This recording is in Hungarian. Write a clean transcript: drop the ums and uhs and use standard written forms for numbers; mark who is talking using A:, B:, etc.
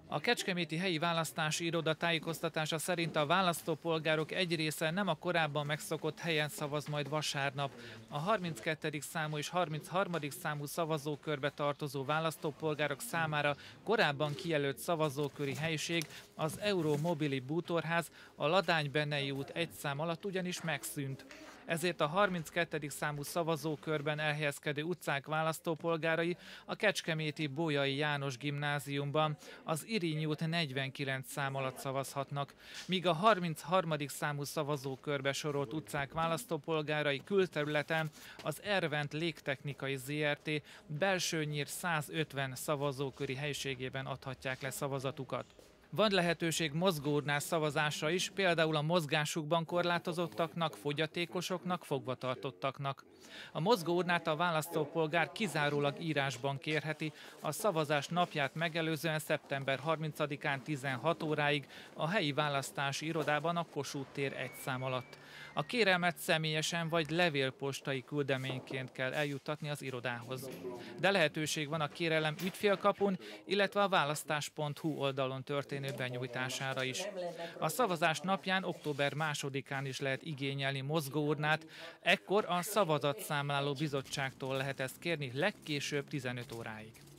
A: A kecskeméti helyi választási iroda tájékoztatása szerint a választópolgárok egy része nem a korábban megszokott helyen szavaz majd vasárnap. A 32. számú és 33. számú szavazókörbe tartozó választópolgárok számára korábban kijelölt szavazóköri helység, az Euromobili bútorház, a Ladány-Bennei út 1 szám alatt ugyanis megszűnt. Ezért a 32. számú szavazókörben elhelyezkedő utcák választópolgárai a kecskeméti Bolyai János Gimnáziumban, az Irínyi út 49 szám alatt szavazhatnak, míg a 33. számú szavazókörbe sorolt utcák választópolgárai külterületen az Ervent Légtechnikai Zrt. Belsőnyír 150 szavazóköri helységében adhatják le szavazatukat. Van lehetőség mozgóurnás szavazásra is, például a mozgásukban korlátozottaknak, fogyatékosoknak, fogvatartottaknak. A mozgóurnát a választópolgár kizárólag írásban kérheti, a szavazás napját megelőzően szeptember 30-án 16 óráig a helyi választási irodában a Kossuth tér 1 szám alatt. A kérelmet személyesen vagy levélpostai küldeményként kell eljuttatni az irodához. De lehetőség van a kérelem ügyfélkapun, illetve a választás.hu oldalon történő benyújtására is. A szavazás napján, október 2-án is lehet igényelni mozgóurnát, ekkor a szavazatszámláló bizottságtól lehet ezt kérni legkésőbb 15 óráig.